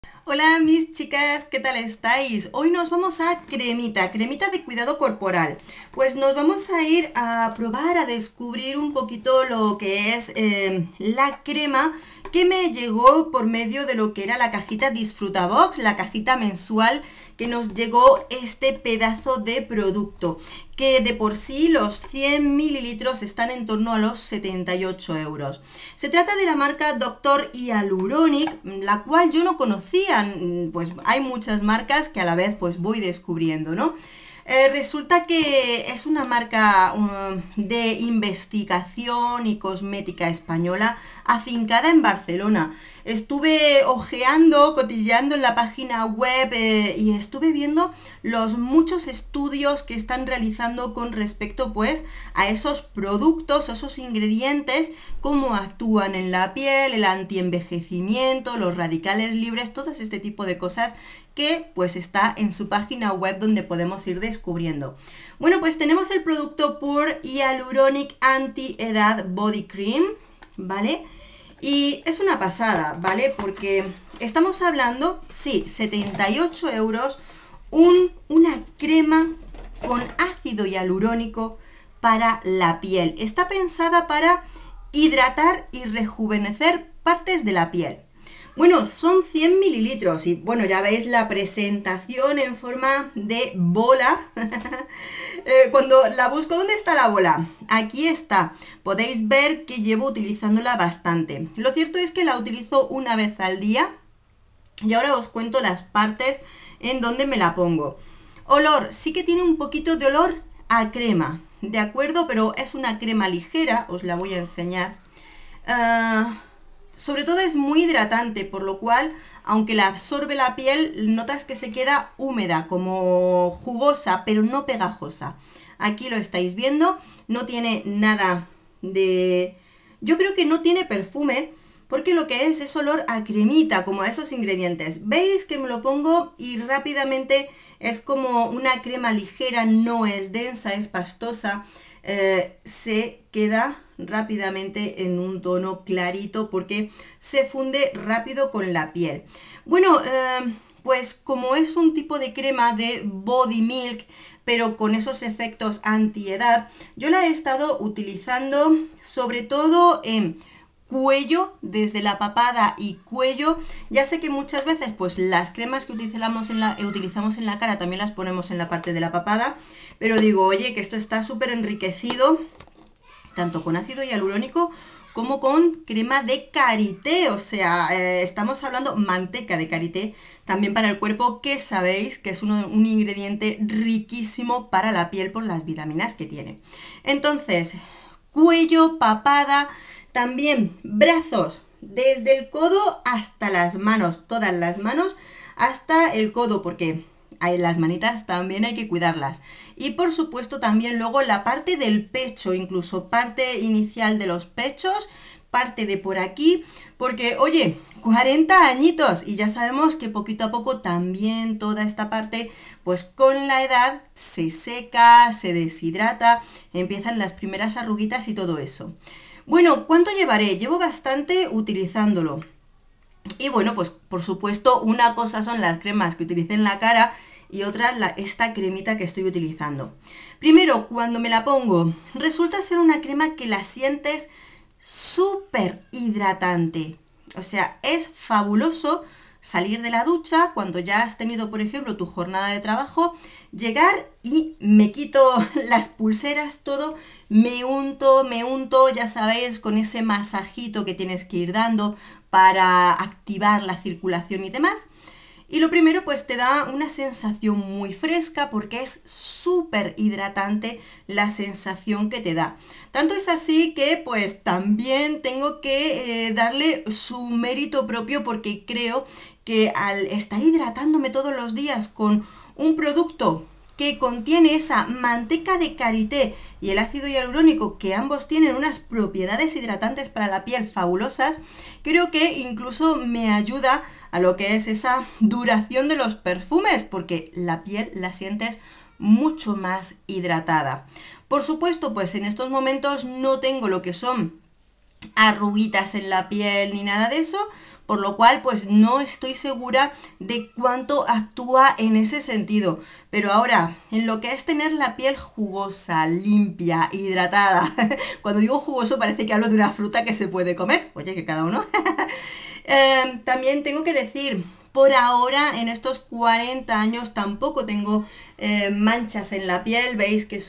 Hola mis chicas, ¿qué tal estáis? Hoy nos vamos a cremita de cuidado corporal. Pues nos vamos a ir a probar, a descubrir un poquito lo que es la crema que me llegó por medio de lo que era la cajita Disfrutabox, la cajita mensual que nos llegó este pedazo de producto, que de por sí los 100 mililitros están en torno a los 78 euros. Se trata de la marca Dr. Hyaluronic, la cual yo no conocía. Pues hay muchas marcas que a la vez pues voy descubriendo, ¿no? Resulta que es una marca de investigación y cosmética española afincada en Barcelona. Estuve ojeando, cotilleando en la página web y estuve viendo los muchos estudios que están realizando con respecto pues a esos productos, esos ingredientes, cómo actúan en la piel, el antienvejecimiento, los radicales libres, todo este tipo de cosas que pues está en su página web donde podemos ir descubriendo. Bueno, pues tenemos el producto Pure Hyaluronic Anti-Edad Body Cream, ¿vale? Y es una pasada, ¿vale? Porque estamos hablando, sí, 78 euros, una crema con ácido hialurónico para la piel. Está pensada para hidratar y rejuvenecer partes de la piel. Bueno, son 100 mililitros y bueno, ya veis la presentación en forma de bola. Cuando la busco, ¿dónde está la bola? Aquí está. Podéis ver que llevo utilizándola bastante. Lo cierto es que la utilizo una vez al día y ahora os cuento las partes en donde me la pongo. Olor, sí que tiene un poquito de olor a crema, ¿de acuerdo? Pero es una crema ligera, os la voy a enseñar. Sobre todo es muy hidratante, por lo cual, aunque la absorbe la piel, notas que se queda húmeda, como jugosa, pero no pegajosa. Aquí lo estáis viendo, no tiene nada de... Yo creo que no tiene perfume, porque lo que es olor a cremita, como a esos ingredientes. Veis que me lo pongo y rápidamente es como una crema ligera, no es densa, es pastosa. Se queda rápidamente en un tono clarito porque se funde rápido con la piel. Bueno, pues como es un tipo de crema de body milk, pero con esos efectos antiedad, yo la he estado utilizando sobre todo en cuello, desde la papada y cuello. Ya sé que muchas veces pues las cremas que utilizamos en la cara también las ponemos en la parte de la papada, pero digo, oye, que esto está súper enriquecido tanto con ácido hialurónico como con crema de karité, o sea, estamos hablando manteca de karité también para el cuerpo, que sabéis que es un ingrediente riquísimo para la piel por las vitaminas que tiene. Entonces, cuello, papada, también brazos, desde el codo hasta las manos, todas las manos hasta el codo, porque las manitas también hay que cuidarlas. Y por supuesto también luego la parte del pecho, incluso parte inicial de los pechos, parte de por aquí, porque oye, 40 añitos y ya sabemos que poquito a poco también toda esta parte, pues con la edad se seca, se deshidrata, empiezan las primeras arruguitas y todo eso. Bueno, ¿cuánto llevaré? Llevo bastante utilizándolo. Y bueno, pues por supuesto una cosa son las cremas que utilicé en la cara y otra esta cremita que estoy utilizando. Primero, cuando me la pongo, resulta ser una crema que la sientes súper hidratante. O sea, es fabuloso salir de la ducha cuando ya has tenido, por ejemplo, tu jornada de trabajo, llegar y me quito las pulseras, todo, me unto, ya sabéis, con ese masajito que tienes que ir dando para activar la circulación y demás. Y lo primero, pues te da una sensación muy fresca porque es súper hidratante la sensación que te da. Tanto es así que pues también tengo que darle su mérito propio, porque creo que al estar hidratándome todos los días con un producto que contiene esa manteca de karité y el ácido hialurónico, que ambos tienen unas propiedades hidratantes para la piel fabulosas, creo que incluso me ayuda a lo que es esa duración de los perfumes, porque la piel la sientes mucho más hidratada. Por supuesto, pues en estos momentos no tengo lo que son arruguitas en la piel ni nada de eso, por lo cual pues no estoy segura de cuánto actúa en ese sentido. Pero ahora, en lo que es tener la piel jugosa, limpia, hidratada, cuando digo jugoso parece que hablo de una fruta que se puede comer, oye, que cada uno. También tengo que decir, por ahora, en estos 40 años tampoco tengo manchas en la piel. Veis que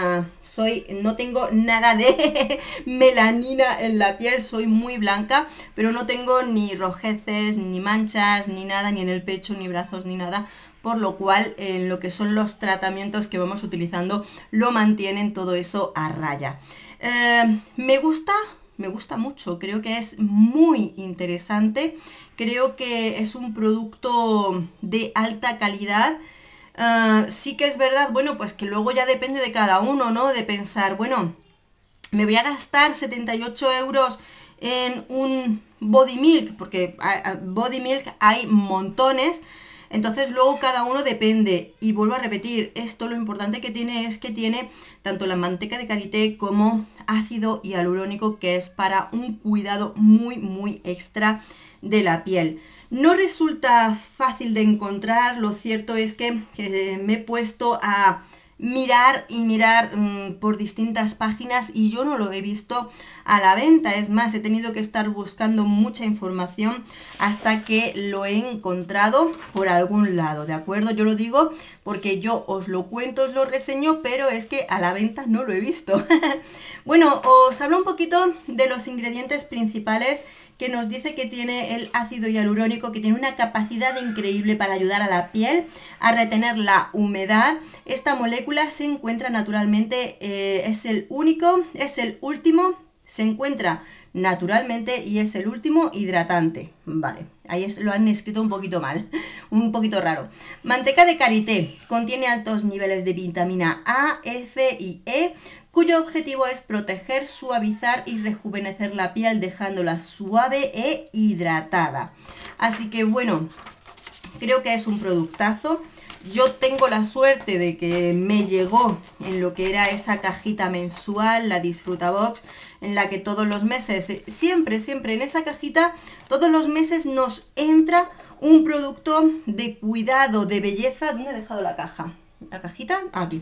no tengo nada de melanina en la piel, soy muy blanca, pero no tengo ni rojeces, ni manchas, ni nada, ni en el pecho, ni brazos, ni nada. Por lo cual, en lo que son los tratamientos que vamos utilizando, lo mantienen todo eso a raya. Me gusta mucho, creo que es muy interesante, creo que es un producto de alta calidad. Sí que es verdad, bueno, pues que luego ya depende de cada uno, ¿no? De pensar, bueno, me voy a gastar 78 euros en un Body Milk, porque Body Milk hay montones. Entonces luego cada uno depende, y vuelvo a repetir, esto lo importante que tiene es que tiene tanto la manteca de karité como ácido hialurónico, que es para un cuidado muy extra de la piel. No resulta fácil de encontrar, lo cierto es que me he puesto a mirar por distintas páginas y yo no lo he visto a la venta. Es más, he tenido que estar buscando mucha información hasta que lo he encontrado por algún lado, ¿de acuerdo? Yo lo digo porque yo os lo cuento, os lo reseño, pero es que a la venta no lo he visto. Bueno, os hablo un poquito de los ingredientes principales, que nos dice que tiene el ácido hialurónico, que tiene una capacidad increíble para ayudar a la piel a retener la humedad. Esta molécula se encuentra naturalmente, es el último, se encuentra naturalmente y es el último hidratante. Vale, ahí lo han escrito un poquito mal, un poquito raro. Manteca de karité contiene altos niveles de vitamina A, F y E, cuyo objetivo es proteger, suavizar y rejuvenecer la piel, dejándola suave e hidratada. Así que bueno, creo que es un productazo. Yo tengo la suerte de que me llegó en lo que era esa cajita mensual, la Disfruta Box, en la que todos los meses, siempre en esa cajita, todos los meses nos entra un producto de cuidado, de belleza. ¿Dónde he dejado la caja? ¿La cajita? Aquí.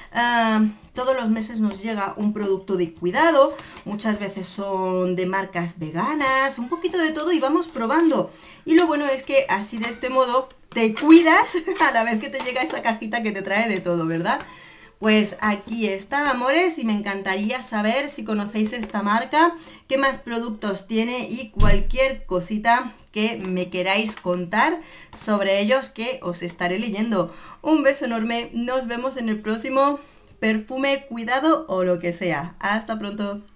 Todos los meses nos llega un producto de cuidado, muchas veces son de marcas veganas, un poquito de todo y vamos probando. Y lo bueno es que así, de este modo, te cuidas a la vez que te llega esa cajita que te trae de todo, ¿verdad? Pues aquí está, amores, y me encantaría saber si conocéis esta marca, qué más productos tiene y cualquier cosita que me queráis contar sobre ellos, que os estaré leyendo. Un beso enorme, nos vemos en el próximo perfume, cuidado o lo que sea. Hasta pronto.